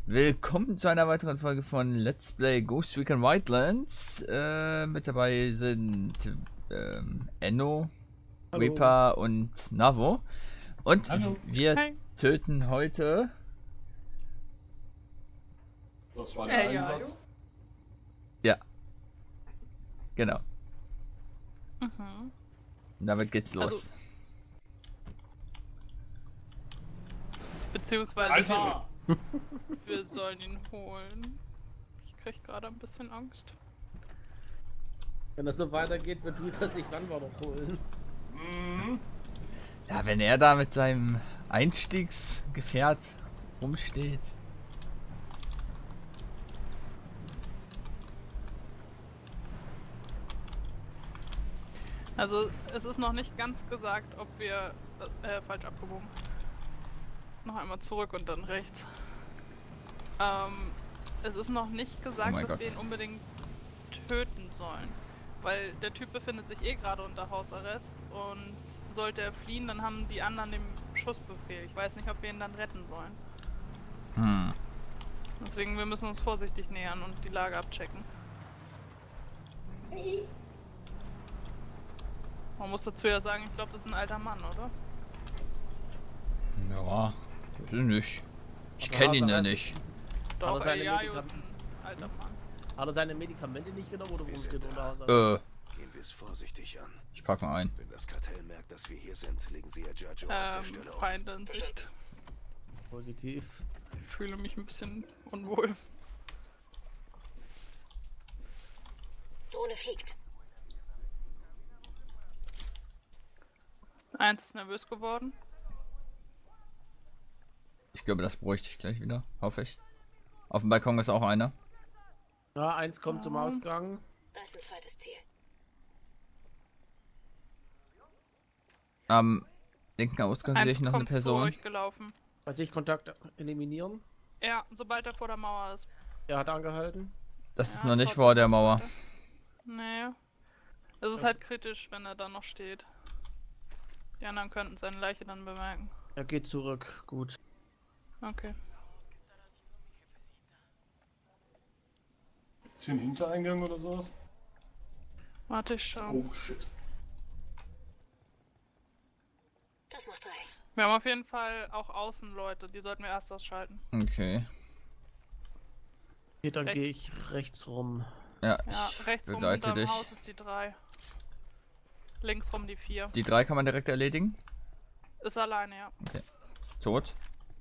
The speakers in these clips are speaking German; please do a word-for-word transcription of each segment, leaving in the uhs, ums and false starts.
Willkommen zu einer weiteren Folge von Let's Play Ghost Recon Wildlands. Äh, mit dabei sind ähm, Enno, Hallo. Reaper und Navo. Und Hallo. wir Hi. töten heute... Das war der Äh, ja, Einsatz. Ja. Genau. Mhm. Und damit geht's los. Also- Beziehungsweise Alter! wir sollen ihn holen. Ich krieg gerade ein bisschen Angst. Wenn das so weitergeht, wird Reaper sich Ranwa noch holen. Mhm. Ja, wenn er da mit seinem Einstiegsgefährt rumsteht. Also es ist noch nicht ganz gesagt, ob wir äh, falsch abgebogen. Noch einmal zurück und dann rechts. Ähm, es ist noch nicht gesagt, Oh mein dass Gott. wir ihn unbedingt töten sollen. Weil der Typ befindet sich eh gerade unter Hausarrest und sollte er fliehen, dann haben die anderen den Schussbefehl. Ich weiß nicht, ob wir ihn dann retten sollen. Hm. Deswegen, wir müssen uns vorsichtig nähern und die Lage abchecken. Man muss dazu ja sagen, ich glaube, das ist ein alter Mann, oder? Ja, weiß ich nicht. Ich Aber kenne ihn ja Hausarrest- nicht. Doch, Aber seine Eliaio ist Medikam- ein alter Mann. Hat er seine Medikamente nicht genommen oder warum steht unter Äh, Hausarrest? Gehen wir es vorsichtig an. ich pack mal ein. Wenn das Kartell merkt, dass wir hier sind, legen sie Giorgio auf der Ähm, Stelle um. Feinde in Sicht. Positiv. Ich fühle mich ein bisschen unwohl. Drohne fliegt. Eins ist nervös geworden. Ich glaube, das bräuchte ich gleich wieder. Hoffe ich. Auf dem Balkon ist auch einer. Ja, eins kommt zum Ausgang. Da ist ein zweites Ziel. Am linken Ausgang sehe ich Eins noch eine kommt zu Person. euch gelaufen. Weiß ich, Kontakt eliminieren. Ja, sobald er vor der Mauer ist. Er hat angehalten. Das ist Ja, noch nicht trotzdem vor der noch Mauer. weiter. Nee. Es ist halt kritisch, wenn er da noch steht. Die anderen könnten seine Leiche dann bemerken. Er geht zurück. Gut. Okay. Ist hier ein Hintereingang oder sowas? Warte, ich schau. Oh shit. Das macht drei. Wir haben auf jeden Fall auch Außenleute, die sollten wir erst ausschalten. Okay. Okay, dann Rechts. gehe ich rechts rum. Ja, Ja, ich rechts rum begleite hinterm dich. Haus ist die drei. Links rum die vier. Die drei kann man direkt erledigen. Ist alleine, ja. Ist tot.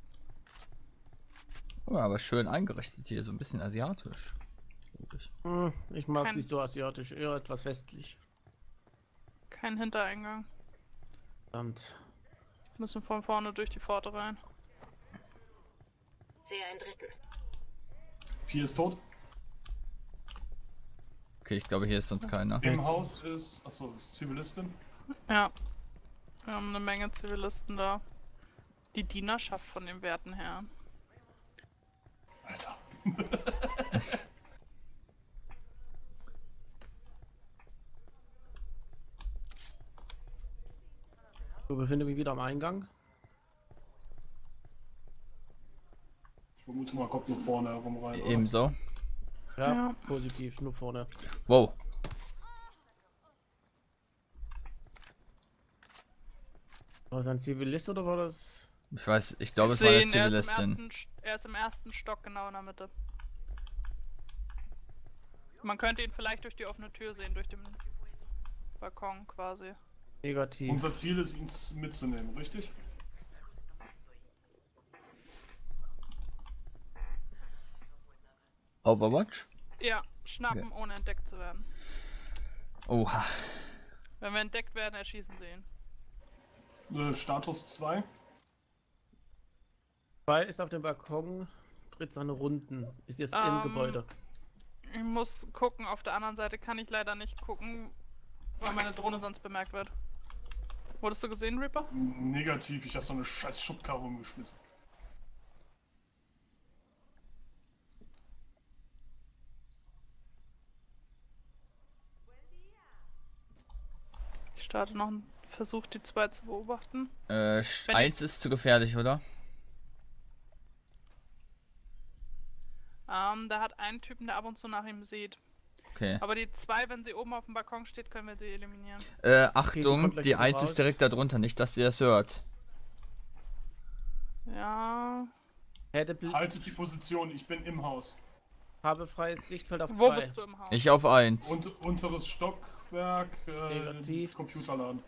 Oh, aber schön eingerichtet hier, so ein bisschen asiatisch. Hm, ich mag es Kein- nicht so asiatisch, eher etwas westlich. Kein Hintereingang. Verdammt. Müssen von vorne durch die Pforte rein. Sehe einen dritten. Vier ist tot. Okay, ich glaube, hier ist sonst keiner. Im Haus ist. Achso, ist Zivilistin. Ja. Wir haben eine Menge Zivilisten da. Die Dienerschaft von dem werten Herrn. Alter. Ich befinde mich wieder am Eingang. Ich vermute mal, kommt nur vorne herum rein. oder? Ebenso. Ja, Ja. positiv, nur vorne. Wow. War das ein Zivilist oder war das... Ich weiß, ich glaube, es war eine Sehen, er ist, im Zivilistin. ersten, St- er ist im ersten Stock genau in der Mitte. Man könnte ihn vielleicht durch die offene Tür sehen, durch den Balkon quasi. Negativ. Unser Ziel ist, ihn mitzunehmen, richtig? Overwatch? Ja, schnappen, ohne entdeckt zu werden. Oha. Wenn wir entdeckt werden, erschießen sie ihn. Äh, Status zwei. Zwei ist auf dem Balkon, dreht seine Runden. Ist jetzt im Ähm, Gebäude. Ich muss gucken, auf der anderen Seite kann ich leider nicht gucken, weil meine Drohne sonst bemerkt wird. Wurdest du gesehen, Reaper? Negativ, ich habe so eine scheiß Schubkarre umgeschmissen. Ich starte noch einen Versuch, die zwei zu beobachten. Äh, Wenn eins ist zu gefährlich, oder? Ähm, der hat einen Typen, der ab und zu nach ihm sieht. Okay. Aber die zwei, wenn sie oben auf dem Balkon steht, können wir sie eliminieren. Äh, Okay, sie Achtung, kommt gleich die wieder eins raus. ist direkt darunter, nicht, dass ihr das hört. Ja. Hätte bl- Haltet die Position, ich bin im Haus. habe freies Sichtfeld auf Wo zwei. bist du im Haus? Ich auf eins. Und, unteres Stockwerk, äh, Negativ. Computerladen.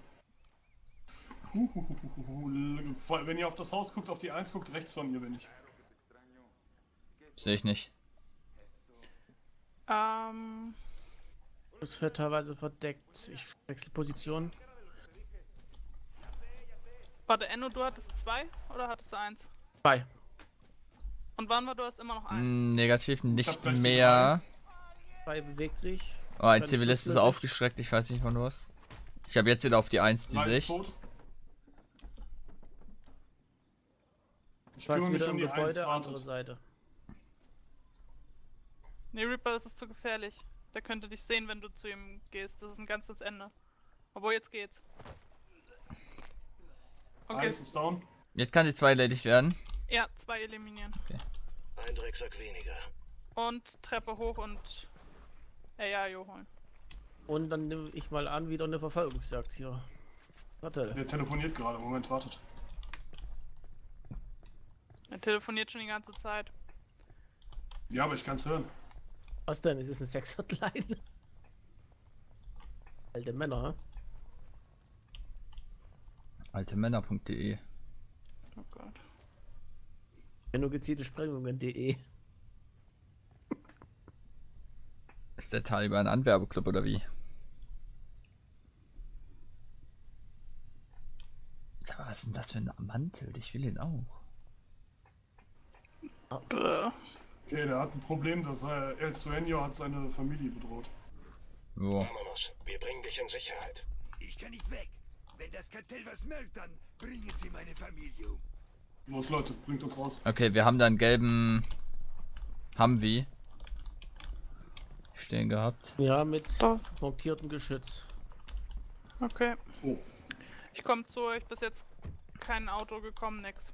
Huhuhuhuhu. Voll- Wenn ihr auf das Haus guckt, auf die eins guckt, rechts von ihr bin ich. Sehe ich nicht. Ähm. Das wird teilweise verdeckt. Ich wechsle Position. Warte, Enno, du hattest zwei oder hattest du eins? Zwei. Und wann war du hast immer noch eins? Mm, Negativ hab nicht gleich die mehr. Zwei bewegt sich. Oh, ein Dann Zivilist ist Schlusslicht. aufgestreckt, ich weiß nicht von was. Ich habe jetzt wieder auf die eins die Drei ist Sicht. tot. Ich Ich weiß kümmere mich wieder um im die eins, Gebäude, andere wartet. Seite. Nee, Reaper, das ist zu gefährlich. Der könnte dich sehen, wenn du zu ihm gehst. Das ist ein ganzes Ende. Obwohl, jetzt geht's. Okay. Eins ist down. Jetzt kann die zwei erledigt werden. Ja, zwei eliminieren. Ein Drecksack weniger. Und Treppe hoch und A I holen. Und dann nehme ich mal an, wieder eine Verfolgungsjagd hier. Warte. Der telefoniert gerade. Moment, wartet. Er telefoniert schon die ganze Zeit. Ja, aber ich kann's hören. Was denn? Ist es eine Sex-Hotline? Alte Männer, hä? altemänner punkt de. Oh Gott. Wenn nur gezielte Sprengungen.de. Ist der Taliban ein Anwerbeclub oder wie? Aber was ist denn das für ein Mantel? Ich will ihn auch. Bäh. Okay, der hat ein Problem, dass er El Sueño hat seine Familie bedroht. So. Vámonos, wir bringen dich in Sicherheit. Ich kann nicht weg. Wenn das Kartell was merkt, dann bringen sie meine Familie um. Los Leute, bringt uns raus. Okay, wir haben da einen gelben Humvee stehen gehabt. Ja, mit Oh. montiertem Geschütz. Okay. Oh. Ich komme zu euch. Bis jetzt kein Auto gekommen, nix.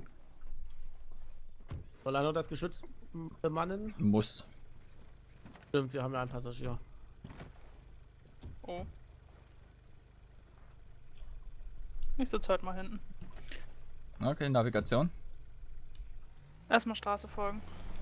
Soll einer das Geschütz m- bemannen? Muss. Stimmt, wir haben ja einen Passagier. Oh. Ich sitze halt mal hinten. Okay, Navigation. Erstmal Straße folgen.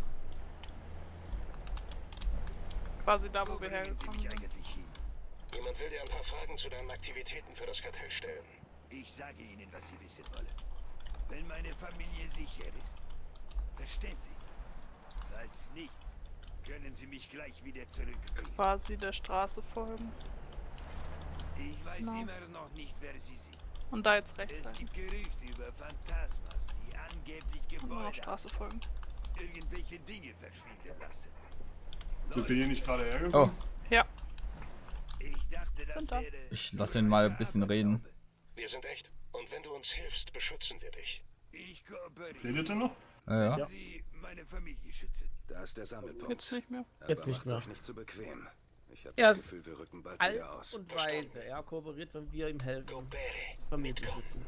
Quasi da, wo Wo wir bringen sie hergekommen mich sind. eigentlich hin? Jemand will dir ein paar Fragen zu deinen Aktivitäten für das Kartell stellen. Ich sage ihnen, was sie wissen wollen. Wenn meine Familie sicher ist, verstehen sie. Falls nicht, können sie mich gleich wieder zurückbringen. Quasi der Straße folgen. Ich weiß Genau. immer noch nicht, wer sie sind. Und da jetzt rechts Es rein. gibt Gerüchte über Phantasmas, die angeblich Nur noch Gebäude Straße folgen. irgendwelche Dinge verschwinden lassen. Sind wir hier nicht gerade hergekommen? Oh, Ja. Ich dachte, das Sind da. wäre ich lasse ihn mal ein bisschen reden. Wir sind echt. Und wenn du uns hilfst, beschützen wir dich. Ich kooperiere. Redet ihr noch? Ja, ja. Sie meine Familie schützen. Da ist der Sammelpunkt. Jetzt nicht mehr. Aber Jetzt nicht macht's mehr. euch nicht so bequem. Ich habe Er das ist Gefühl, wir rücken bald Alt wieder aus. und weise. Er kooperiert, wenn wir ihm helfen, Gobere. Familie zu schützen.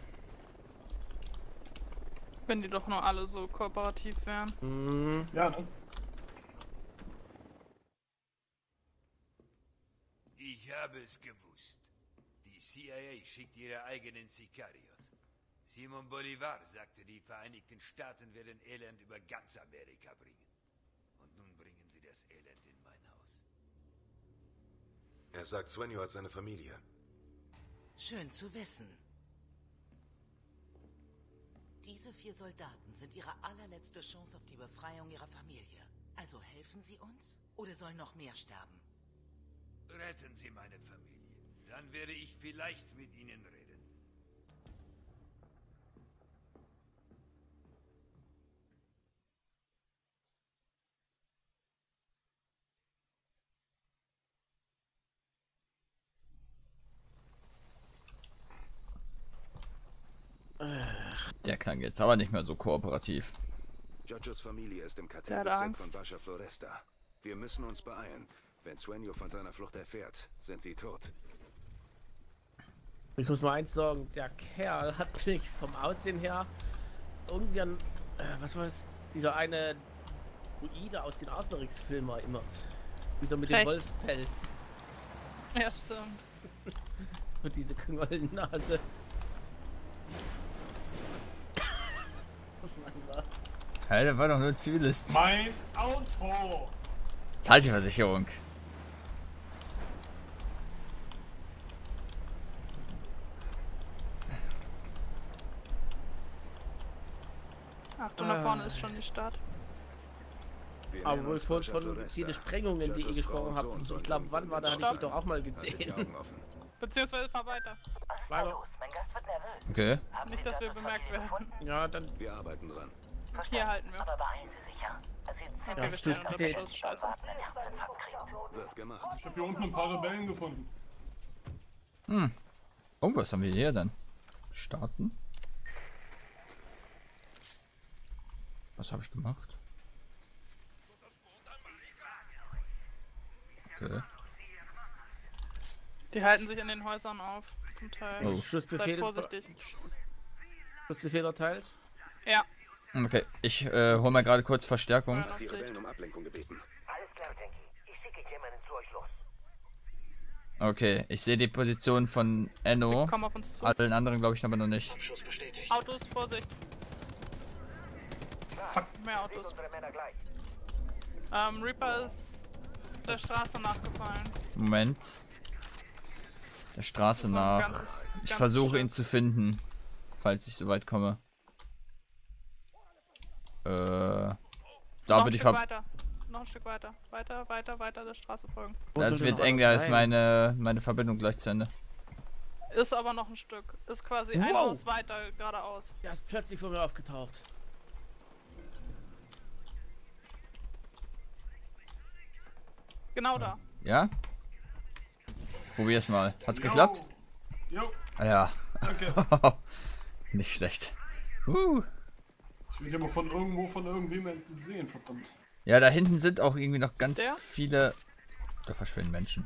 Wenn die doch nur alle so kooperativ wären. Mhm. Ja, ne? Ich habe es gewusst. Die C I A schickt ihre eigenen Sicarios. Simon Bolivar sagte, die Vereinigten Staaten werden Elend über ganz Amerika bringen. Und nun bringen sie das Elend in mein Haus. Er sagt, Sueño hat seine Familie. Schön zu wissen. Diese vier Soldaten sind ihre allerletzte Chance auf die Befreiung ihrer Familie. Also helfen sie uns? Oder sollen noch mehr sterben? Retten Sie meine Familie. Dann werde ich vielleicht mit Ihnen reden. Der klang jetzt aber nicht mehr so kooperativ. Giorgios Familie ist im Der hat Kartellbezirk Angst. von Baja Floresta. Wir müssen uns beeilen. Wenn Sueño von seiner Flucht erfährt, sind sie tot. Ich muss mal eins sagen, der Kerl hat mich vom Aussehen her irgendwie an, äh, was war das, dieser eine Druide aus den Asterix-Filmen erinnert. Wie so mit dem Echt? Wolfspelz. Ja, stimmt. Und diese Knollennase. Hey, der war doch nur ein Zivilist. Mein Auto! Zahlt die Versicherung. Achtung, da vorne ist schon die Stadt. Wir Aber nennen wo uns ich vorhin Forscher von für Resta. diese Sprengungen, die ihr Judges, gesprochen Frauen, habt, Sohn, ich Sohn, glaube, wann war da, hatte ich die doch auch mal Haltet die gesehen. Augen offen. Beziehungsweise fahr weiter. Weiter. Okay. Nicht, dass wir bemerkt werden. Ja, dann. Wir arbeiten dran. Hier halten wir. Aber beeilen Sie sich ja. Es Okay, Ja, wir zu stellen unter spät. Beschuss. Scheiße. einen Herzinfarkt kriegt. Wird gemacht. Ich habe hier unten ein paar Rebellen gefunden. Hm. Oh, was haben wir hier dann? Starten. Was habe ich gemacht? Okay. Die halten sich in den Häusern auf, zum Teil. Oh. Seid Schussbefehl. vorsichtig. Schussbefehl erteilt. Ja, Okay, ich äh, hole mal gerade kurz Verstärkung. Feuern auf Die Sicht. Rebellen um Ablenkung gebeten. Alles klar, Tanky. Ich schicke jemanden zu euch los. Okay, ich sehe die Position von Enno. Sie kommen auf uns zu. Allen anderen glaube ich aber noch nicht. Abschuss bestätigt. Autos, Vorsicht. Fuck. Mehr Autos. Unsere Männer gleich. Ähm, Reaper ist der Straße nachgefallen. Moment. Der Straße Das ist nach. uns ganzes- Ich ganzes versuche Stück. ihn zu finden, falls ich so weit komme. Äh, da Noch ein würde ich Stück ver... weiter. Noch ein Stück weiter. Weiter, weiter, weiter der Straße folgen. Wo Das soll wird denn eng, noch da alles ist sein? meine, meine Verbindung gleich zu Ende. Ist aber noch ein Stück. Ist quasi ein Wow. Haus weiter geradeaus. Der ist plötzlich vor mir aufgetaucht. Genau da. Ja? Probier's mal. Hat's Jo. geklappt? Jo, Ah, ja. danke. Nicht schlecht. Uh. Ich werde aber von irgendwo von irgendwem gesehen, verdammt. Ja, da hinten sind auch irgendwie noch ganz der? viele... Da verschwinden Menschen.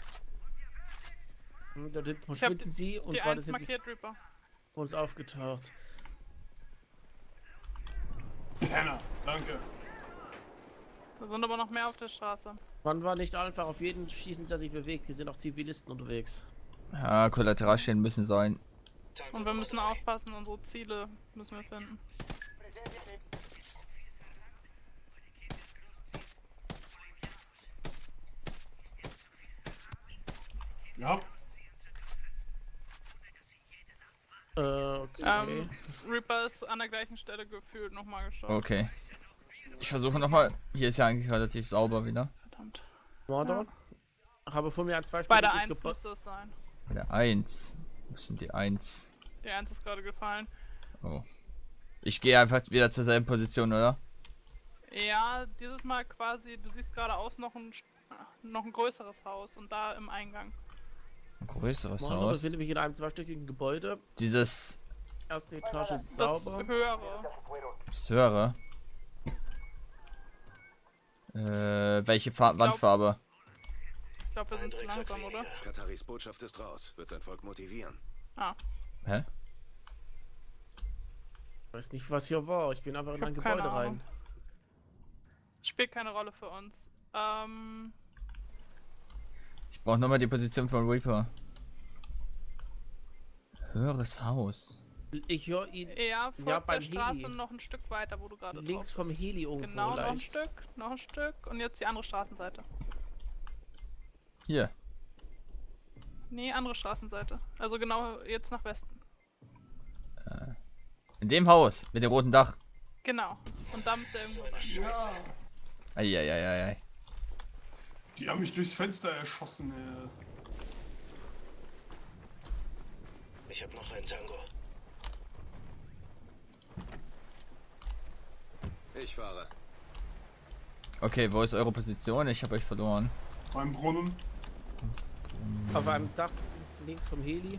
Hm, Dort hinten Ich hab verschwinden die, sie und die gerade eins sind sie markiert, Reaper. vor uns aufgetaucht. Penner, danke. Da sind aber noch mehr auf der Straße. Man war nicht einfach auf jeden schießen, der sich bewegt. Hier sind auch Zivilisten unterwegs. Ja, Kollateralschäden müssen sein. Und wir müssen aufpassen, unsere Ziele müssen wir finden. Ja, Äh, okay. Ähm, Reaper ist an der gleichen Stelle gefühlt nochmal geschaut. Okay. Ich versuche nochmal. Hier ist ja eigentlich relativ sauber wieder. Verdammt. Mordor. Habe vor mir ein zwei Bei der Stunden eins müsste es sein. Bei der eins. Wo sind die eins? Die eins ist gerade gefallen. Oh. Ich gehe einfach wieder zur selben Position, oder? Ja, dieses Mal quasi, du siehst geradeaus noch ein, St- noch ein größeres Haus und da im Eingang. Ein größeres Mordor Haus. befinde mich in einem zweistöckigen Gebäude. Dieses. Erste Etage ist Das sauber. höhere. Das höhere. Äh, welche Fa glaub- Wandfarbe? Ich glaube, wir sind zu langsam, oder? Kataris Botschaft ist raus. Wird sein Volk motivieren. Ah, Hä? Ich weiß nicht, was hier war. Ich bin einfach in Ich ein hab Gebäude keine rein. Ahnung. Spielt keine Rolle für uns. Ähm, Ich brauche nochmal die Position von Reaper. Höheres Haus. Ich höre ihn ja, folgt Ja, der beim Straße Heli. noch ein Stück weiter, wo du gerade links drauf vom bist. Heli irgendwo Genau, noch ein leicht. Stück, noch ein Stück und jetzt die andere Straßenseite. Hier. Nee, andere Straßenseite. Also genau jetzt nach Westen. In dem Haus. Mit dem roten Dach. Genau. Und da müsste er irgendwo sein. ja. Eieieiei. Die haben mich durchs Fenster erschossen, ey. Ich habe noch einen Tango. Ich fahre. Okay, wo ist eure Position? Ich habe euch verloren. Beim Brunnen. Auf einem Dach links vom Heli.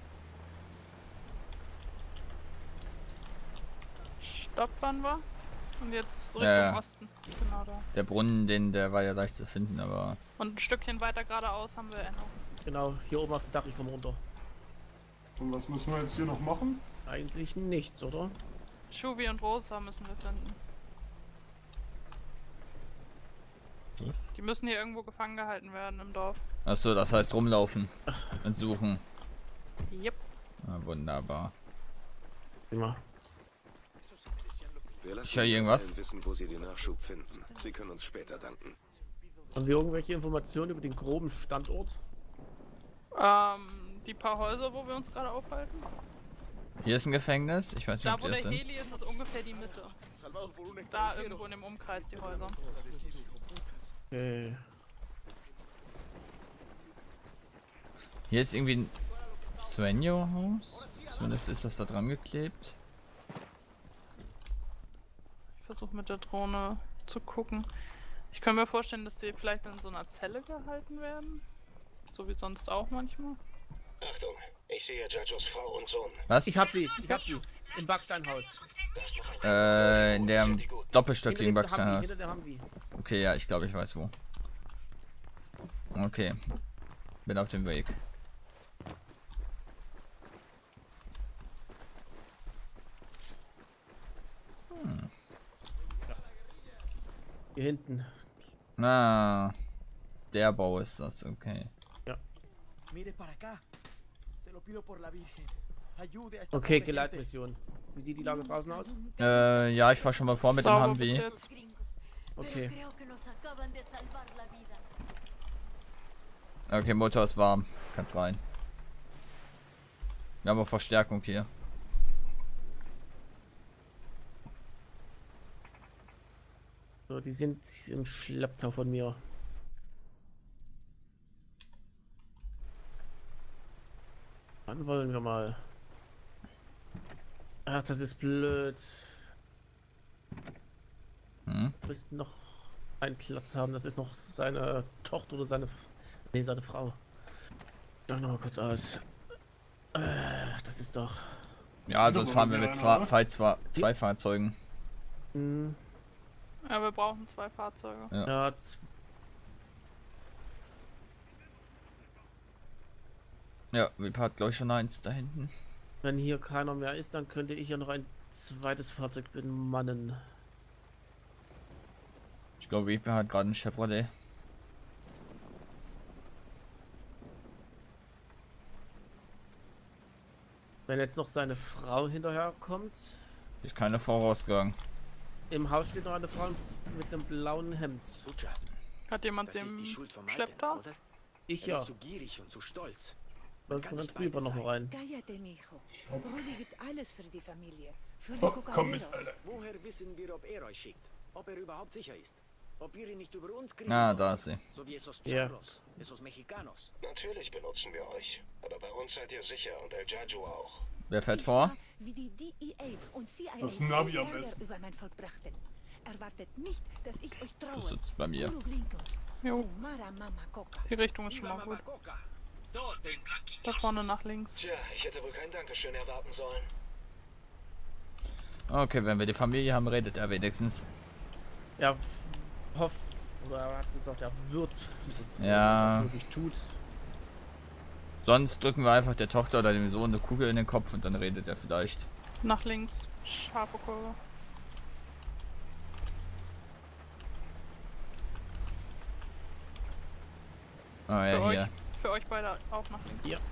Stopp, wann war? Und jetzt Richtung Ja, ja. Osten. Genau da. Der Brunnen, den, der war ja leicht zu finden, aber. Und ein Stückchen weiter geradeaus haben wir Enno. Genau, hier oben auf dem Dach, ich komme runter. Und was müssen wir jetzt hier noch machen? Eigentlich nichts, oder? Shuvi und Rosa müssen wir finden. Die müssen hier irgendwo gefangen gehalten werden im Dorf. Achso, das heißt rumlaufen und suchen. Yep. Ah, wunderbar. Immer. Wir lassen Ich höre irgendwas. allen wissen, wo sie den Nachschub finden. Sie können uns später danken. Haben wir irgendwelche Informationen über den groben Standort? Ähm, die paar Häuser, wo wir uns gerade aufhalten. Hier ist ein Gefängnis. Ich weiß nicht, Da, ob wo die der das sind. Heli ist, ist ungefähr die Mitte. Da irgendwo in dem Umkreis die Häuser. Okay. Hier ist irgendwie ein Svenjo-Haus. Zumindest ist das da dran geklebt. Ich versuche mit der Drohne zu gucken. Ich kann mir vorstellen, dass die vielleicht in so einer Zelle gehalten werden. So wie sonst auch manchmal. Achtung, ich sehe Jajos Frau und Sohn. Was? Ich hab sie, ich hab sie. Im Backsteinhaus. Da ist noch ein Äh, in der Hinter die doppelstöckigen Hinter dem Humvee, Backsteinhaus. hinter der Humvee. Okay, ja, ich glaube, ich weiß wo. Okay. Bin auf dem Weg. Hier hinten. Na, der Bau ist das, okay. Okay, Geleitmission. Wie sieht die Lage draußen aus? Äh, ja, ich fahr schon mal vor mit dem Sauber bis Humvee. jetzt. Okay. Okay, Motor ist warm. Kannst rein. Wir haben auch Verstärkung hier. So, die sind im Schlepptau von mir. Dann wollen wir mal. Ach, das ist blöd. Hm? Wir müssten noch einen Platz haben. Das ist noch seine Tochter oder seine. Nee, seine Frau. Schau noch mal kurz aus. Äh, das ist doch. Ja, sonst fahren wir mit zwei, zwei, zwei, zwei Fahrzeugen. Hm, Ja, wir brauchen zwei Fahrzeuge. Ja. ja, z- Ja, wir parken glaube ich schon eins da hinten. wenn hier keiner mehr ist, dann könnte ich ja noch ein zweites Fahrzeug bemannen. Ich glaube, Weber hat gerade einen Chevrolet. Wenn jetzt noch seine Frau hinterherkommt. Hier ist keine Frau rausgegangen. Im Haus steht noch eine Frau mit einem blauen Hemd. Lucha, Hat jemand das sie ist die im Schuld vom Schlepptau? Alten, oder? Ich Er ja. ist zu gierig und zu stolz. Da ist dann drüber noch rein. Cállate, mijo. Rudi gibt alles für die Familie. Für die Oh, komm mit, Cocaleros. Alter. Woher wissen wir, ob er euch schickt? Ob er überhaupt sicher ist? Ob ihr ihn nicht über uns kriegen Ah, wollt? da ist sie. So wie esos Ja. Charros, esos Mexicanos. Natürlich benutzen wir euch. Aber bei uns seid ihr sicher und El Jajo auch. Wer fährt vor? Wie die D E A und C I A Das Navi am Ärger besten. über mein Volk brachten. Erwartet nicht, dass ich euch traue. Das sitzt bei mir. Puro Gringos. Jo, Mara Mama Coca. die Richtung ist schon mal gut. Da vorne nach links. Tja, ich hätte wohl kein Dankeschön erwarten sollen. Okay, wenn wir die Familie haben, redet er wenigstens. Er hofft, oder er hat gesagt, er wird mit uns reden, Ja. was er wirklich tut. Sonst drücken wir einfach der Tochter oder dem Sohn eine Kugel in den Kopf und dann redet er vielleicht. Nach links, scharfe Kurve. Oh ja, Für hier. euch, für euch beide auch nach links. Ja.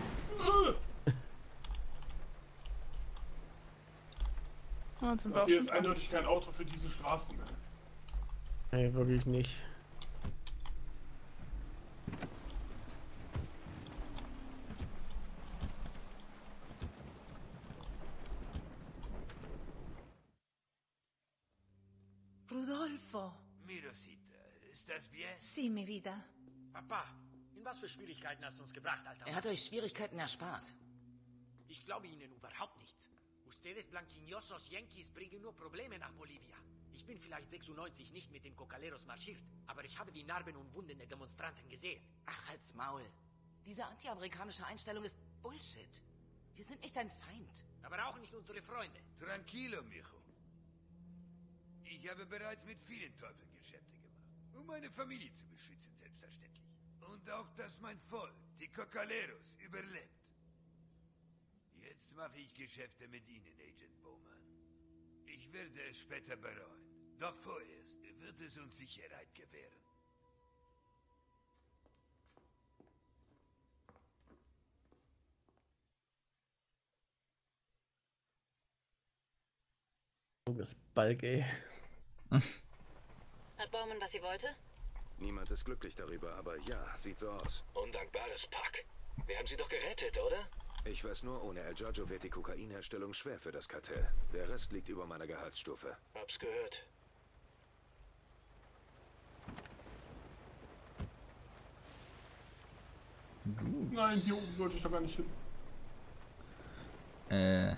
Ja, jetzt sind wir Das auch hier schon ist dran. eindeutig kein Auto für diese Straßen. Ne? Nee, wirklich nicht. Rodolfo. Mirosita, ist das bien? Sí, mi vida. Papa, in was für Schwierigkeiten hast du uns gebracht, Alter? Er hat euch Schwierigkeiten erspart. Ich glaube Ihnen überhaupt nicht. Ustedes blanquinosos Yankees bringen nur Probleme nach Bolivia. Ich bin vielleicht sechsundneunzig nicht mit den Cocaleros marschiert, aber ich habe die Narben und Wunden der Demonstranten gesehen. Ach, halt's Maul. Diese anti-amerikanische Einstellung ist Bullshit. Wir sind nicht dein Feind. Aber auch nicht unsere Freunde. Tranquilo, mijo. Ich habe bereits mit vielen Teufeln Geschäfte gemacht, um meine Familie zu beschützen, selbstverständlich. Und auch, dass mein Volk, die Cocaleros, überlebt. Jetzt mache ich Geschäfte mit Ihnen, Agent Bowman. Ich werde es später bereuen. Doch vorerst wird es uns Sicherheit gewähren. Das Balk, ey. Hat Baumann, was sie wollte? Niemand ist glücklich darüber, aber ja, sieht so aus. Undankbares Pack. Wir haben sie doch gerettet, oder? Ich weiß nur, ohne El Giorgio wird die Kokainherstellung schwer für das Kartell. Der Rest liegt über meiner Gehaltsstufe. Hab's gehört. Nein, hier oben sollte ich doch gar nicht hin. Äh.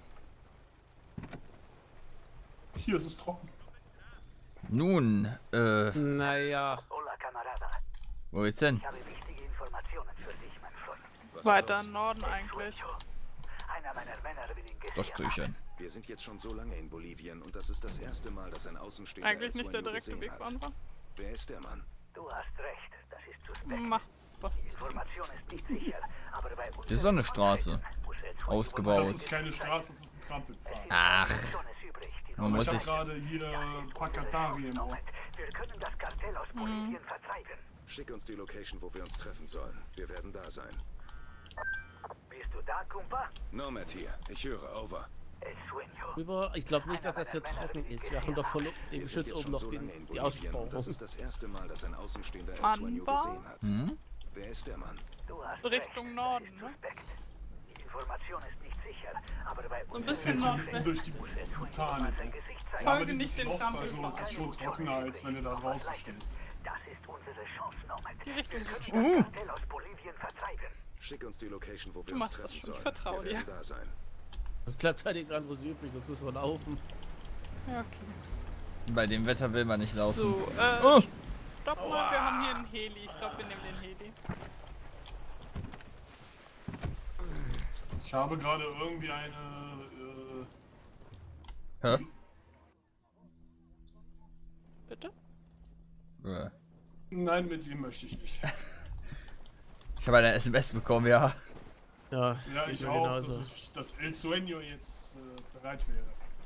Hier ist es trocken. Nun, äh. Naja. Hola, Camarada. Wo geht's denn? Ich habe wichtige Informationen für dich, mein Freund. Was Weiter los? im Norden eigentlich. Einer meiner Männer will ihn gesehen Das krieg ich hin. Wir sind jetzt schon so lange in Bolivien und das ist das erste Mal, dass ein Außenstehender Eigentlich El nicht der Sueño direkte gesehen Weg hat. waren wir. Wer ist der Mann? Du hast recht, das ist suspekt. Mach was Die du Information denkst. ist nicht sicher, aber bei uns Das ist doch eine Straße. Ausgebaut. Das ist keine Straße, das ist ein Trampelpfad. Ach. Aber Man ich muss habe sich. gerade hier Pakatari im Ohr. Wir können das Kartell aus Bolivien vertreiben. Schick uns die Location, wo wir uns treffen sollen. Wir werden da sein. Bist du da, Kumpa? Nomad hier. Ich höre, over. El Sueño. Über, ich glaube nicht, dass das hier trocken ist. Wir haben doch voll im Wir sind Geschütz jetzt oben schon noch so den, lange in die Bolivien Aussparung. und das ist das erste Mal, dass ein Außenstehender El Sueño Anbau? gesehen hat. Hm? Wer ist der Mann? Du hast Richtung recht, Norden, das ist ne? suspekt. Die Information ist nicht sicher, aber bei uns So ein bisschen Fährt hier durch die nordwest. Botanik. sein Gesicht zeigen. Ja, aber Folge dieses nicht den Loch, also Trampelpfad. es ist schon trockener, als wenn du da draußen stehst. Das ist unsere Chance, Nomad. Die Richtung Wir geht können das Kartell aus Bolivien vertreiben. Schick uns die Location, wo wir Du uns machst das treffen schon, ich sollen. vertraue wir werden dir. da sein. Es bleibt halt nichts anderes übrig, sonst müssen wir laufen. Ja, okay. Bei dem Wetter will man nicht laufen. So, äh, Oh! stopp mal, wir haben hier einen Heli. Ich glaube, wir nehmen den Heli. Ich habe gerade irgendwie eine. Hä? Bitte? Äh. Äh, nein, mit ihm möchte ich nicht. Ich habe eine S M S bekommen, ja. Ja, Ja, ich mir auch, genauso. dass, ich, dass El Sueño jetzt äh, bereit wäre.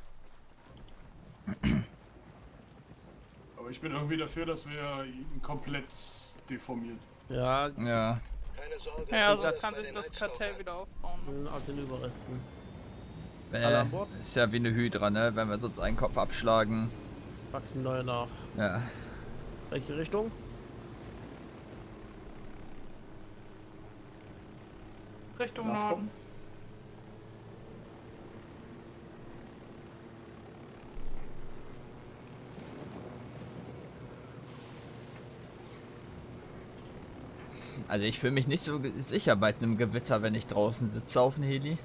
Aber ich bin irgendwie dafür, dass wir ihn komplett deformieren. Ja, Ja. Keine Sorge. Ja, du sonst wirst kann bei sich den das Nightstalkern. Kartell wieder aufbauen. Ne? aus den Überresten. Alle Äh, an Bord? ist ja wie eine Hydra, ne? Wenn wir sonst einen Kopf abschlagen. Wachsen neue nach. Ja. Welche Richtung? Richtung Darf Norden. kommen? Also ich fühle mich nicht so ge- sicher bei einem Gewitter, wenn ich draußen sitze auf dem Heli.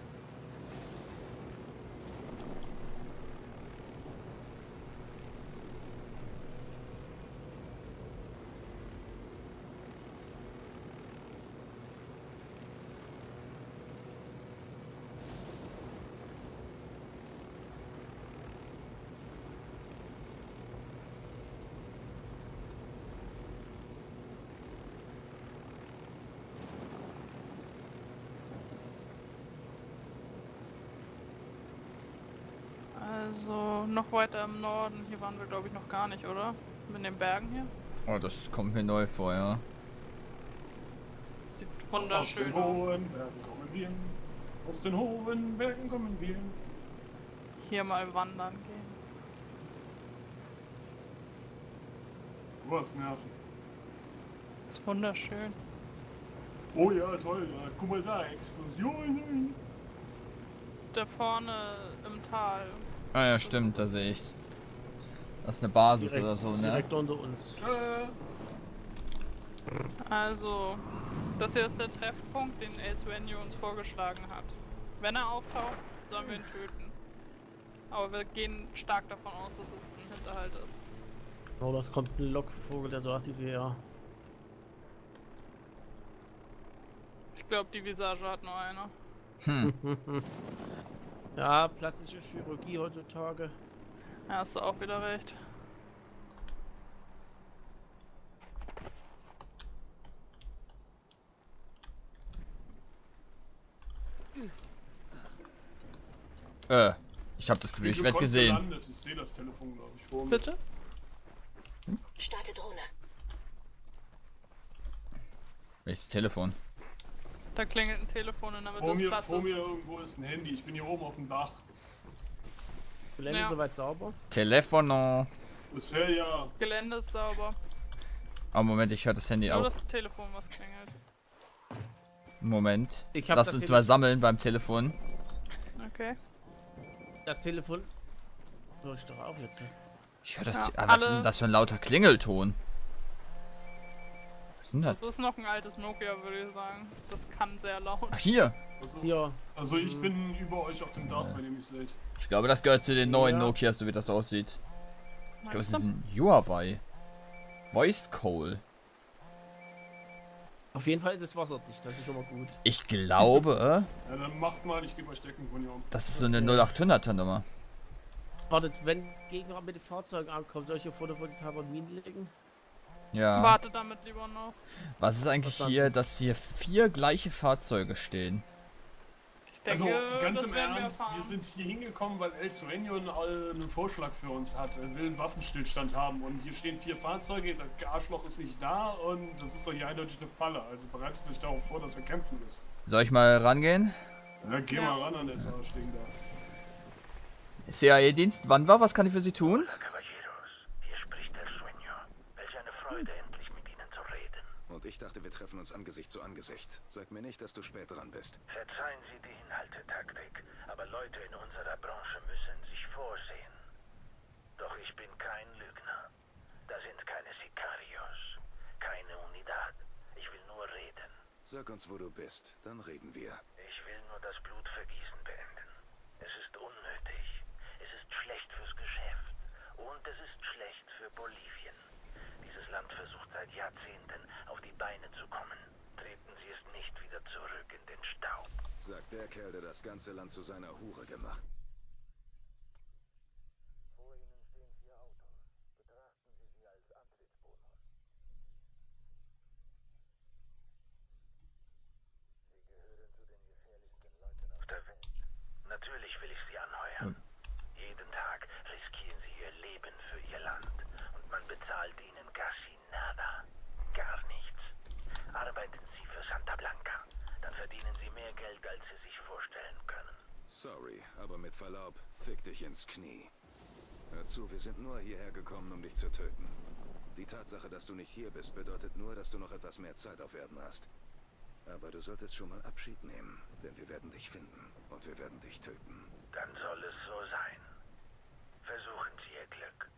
Also noch weiter im Norden. Hier waren wir, glaube ich, noch gar nicht, oder? Mit den Bergen hier. Oh, das kommt mir neu vor, ja. Sieht Aus wunderschön den aus. hohen Bergen kommen wir. Aus den hohen Bergen kommen wir. Hier mal wandern gehen. Du hast Nerven. Ist wunderschön. Oh ja, toll. Ja. Guck mal da, Explosionen. Da vorne im Tal. Ah ja, stimmt, da sehe ich's. Das ist eine Basis Direkt- oder so, ne? Direkt unter uns. Äh, Also, das hier ist der Treffpunkt, den El Sueño uns vorgeschlagen hat. Wenn er auftaucht, sollen wir ihn töten. Aber wir gehen stark davon aus, dass es ein Hinterhalt ist. Oh, das kommt ein Lockvogel, der so aussieht wie er. Ich glaube, die Visage hat nur einer. Hm. Ja, plastische Chirurgie heutzutage. Ja, hast du auch wieder recht. Äh, ich habe das Gefühl, ich werde gesehen. Gelandet. Ich sehe das Telefon, glaube ich, vor mir. Bitte? Starte Drohne. Welches Telefon? Da klingelt ein Telefon in der Mitte Vor des mir, Platzes. vor mir irgendwo ist ein Handy. Ich bin hier oben auf dem Dach. Gelände Ja. soweit sauber? Telefono. Bisher ja. Gelände ist sauber. Oh, Moment, ich höre das Handy Ist nur auch. das Telefon, was klingelt. Moment. Ich hab Lass das uns Telefon- mal sammeln beim Telefon. Okay. Das Telefon. Hör ich doch auch jetzt. Ich höre das. Ja, ah, was ist alle- denn das für ein lauter Klingelton? Was ist denn das? Das ist noch ein altes Nokia, würde ich sagen. Das kann sehr laut. Ach, hier. Also, Ja. also ich Mhm. bin über euch auf dem Dach, wenn ihr mich seht. Ich glaube, das gehört zu den neuen Ja. Nokias, so wie das aussieht. Ich glaube, es Meinst ist du? ein Huawei. Voice Call. Auf jeden Fall ist es wasserdicht, das ist schon mal gut. Ich glaube, Ja, dann macht mal, ich gebe euch Deckenunion. das ist so eine null achthunderter Nummer. Wartet, wenn Gegner mit den Fahrzeugen ankommt, soll ich hier Photovoltaik und Minen legen? Ja. Warte damit lieber noch. Was ist eigentlich Verstanden. hier, dass hier vier gleiche Fahrzeuge stehen? Ich denke, Also ganz das im werden wir Ernst, erfahren. wir sind hier hingekommen, weil El Sueño einen, einen Vorschlag für uns hat. Er will einen Waffenstillstand haben und hier stehen vier Fahrzeuge, das Arschloch ist nicht da und das ist doch hier eindeutig eine Falle. Also bereitet euch darauf vor, dass wir kämpfen müssen. Soll ich mal rangehen? Ja, geh Ja. mal ran an das Arschding da. C I A-Dienst, wann war? Was kann ich für Sie tun? Caballeros, hier spricht El Sueño. Welch eine Freude, endlich mit Ihnen zu reden. Und ich dachte, wir treffen uns Angesicht zu Angesicht. Sag mir nicht, dass du spät dran bist. Verzeihen Sie die Hinhaltetaktik, aber Leute in unserer Branche müssen sich vorsehen. Doch ich bin kein Lügner. Da sind keine Sicarios, keine Unidad. Ich will nur reden. Sag uns, wo du bist, dann reden wir. Ich will nur das Blutvergießen beenden. Es ist unnötig. Es ist schlecht fürs Geschäft. Und es ist schlecht für Bolivien. Dieses Land versucht seit Jahrzehnten auf die Beine zu kommen. Treten Sie es nicht wieder zurück in den Staub. Sagt der Kerl, der das ganze Land zu seiner Hure gemacht. Vor Ihnen stehen vier Autos. Betrachten Sie sie als Antrittsbonus. Sie gehören zu den gefährlichsten Leuten auf der Welt. Natürlich will ich Sie anheuern. Jeden Tag riskieren Sie Ihr Leben für Ihr Land. Und man bezahlt Ihnen casi nada. Gar nichts. Arbeiten Sie für Santa Blanca. Dann verdienen Sie mehr Geld, als Sie sich vorstellen können. Sorry, aber mit Verlaub, fick dich ins Knie. Hör zu, wir sind nur hierher gekommen, um dich zu töten. Die Tatsache, dass du nicht hier bist, bedeutet nur, dass du noch etwas mehr Zeit auf Erden hast. Aber du solltest schon mal Abschied nehmen, denn wir werden dich finden und wir werden dich töten. Dann soll es so sein. Versuchen Sie Ihr Glück.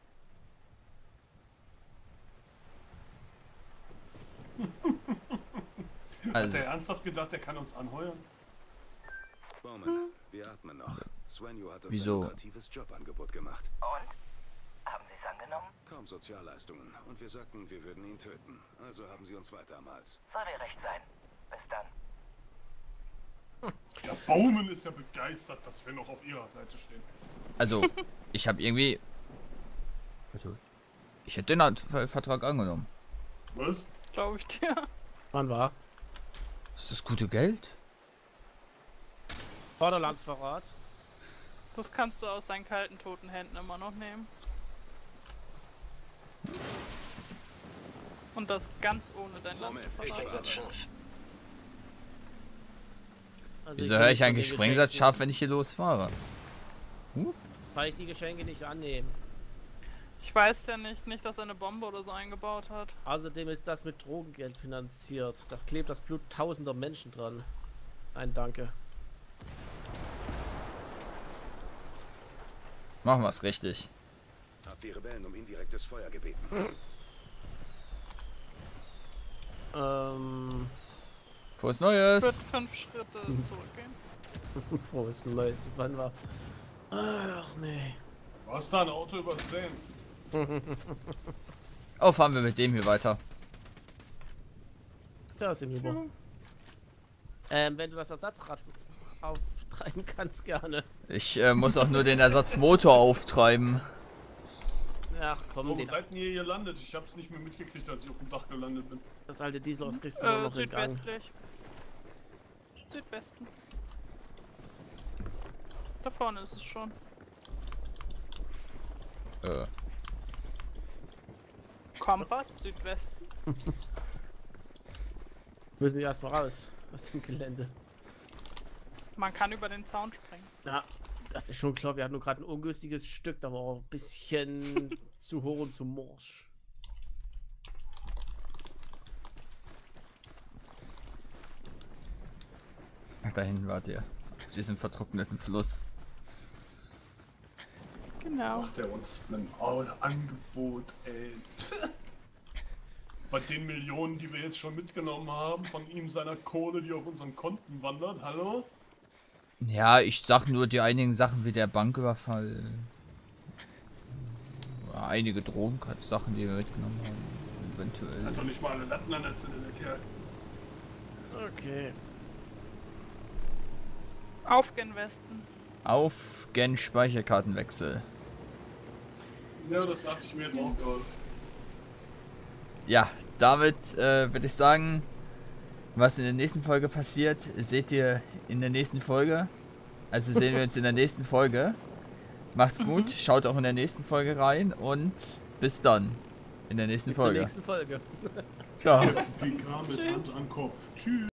Hat Also, er ernsthaft gedacht, er kann uns anheuern? Bowman, wir atmen noch. Sueño hat uns Wieso? ein lukratives Jobangebot gemacht. Und? Haben Sie es angenommen? Kaum Sozialleistungen. Und wir sagten, wir würden ihn töten. Also haben sie uns weiter am Hals. Soll dir recht sein. Bis dann. Der Bowman ist ja begeistert, dass wir noch auf ihrer Seite stehen. also, ich habe irgendwie... Also, ich hätte den Ver- Vertrag angenommen. Was? Glaube ich dir. Wann war? Ist das gute Geld? Vorderlandsverrat. Das kannst du aus seinen kalten, toten Händen immer noch nehmen. Und das ganz ohne dein Land zu Ich bin verraten. ganz scharf. Also Wieso will höre nicht ich von eigentlich den Sprengsatz Geschenken- scharf, wenn ich hier losfahre? Weil ich die Geschenke nicht annehme. Ich weiß ja nicht, nicht, dass er eine Bombe oder so eingebaut hat. Außerdem ist das mit Drogengeld finanziert. Das klebt das Blut tausender Menschen dran. Nein, danke. Machen wir es richtig. Habt die Rebellen um indirektes Feuer gebeten. Ähm. Frohes Ich würde Neues! fünf Schritte zurückgehen. Frohes Neues. Wann war. Ach nee. Du hast da ein Auto übersehen. Oh, fahren wir mit dem hier weiter. Da ist im Über. Ähm, wenn du das Ersatzrad auftreiben kannst, gerne. Ich äh, muss auch nur den Ersatzmotor auftreiben. Ach komm, So, wo den, seid ihr hier gelandet? Ich hab's nicht mehr mitgekriegt, als ich auf dem Dach gelandet bin. das alte Diesel kriegst du nur Äh, noch in Gang. südwestlich. Südwesten. Da vorne ist es schon. Äh, Kompass, Südwesten. Müssen die erstmal raus aus dem Gelände. Man kann über den Zaun springen. Ja, Das ist schon klar, wir hatten nur gerade ein ungünstiges Stück, da war auch ein bisschen zu hoch und zu morsch. Ach, da hinten wart ihr. Auf diesem vertrockneten Fluss. Genau. Macht er uns ein Angebot, ey. Bei den Millionen, die wir jetzt schon mitgenommen haben, von ihm seiner Kohle, die auf unseren Konten wandert, hallo? Ja, ich sag nur die einigen Sachen wie der Banküberfall. Einige Drogensachen, die wir mitgenommen haben. Eventuell. Hat doch nicht mal alle Latten an der Zelle, der Kerl. Okay. Auf gen Westen. Auf gen Speicherkartenwechsel. Ja, das dachte ich mir jetzt auch gerade. Ja, damit äh, würde ich sagen, was in der nächsten Folge passiert, seht ihr in der nächsten Folge. Also sehen wir uns in der nächsten Folge. Macht's gut, mhm. Schaut auch in der nächsten Folge rein und bis dann in der nächsten bis Folge. Bis zur nächsten Folge. Ciao. P K mit Hand an Kopf. Tschüss.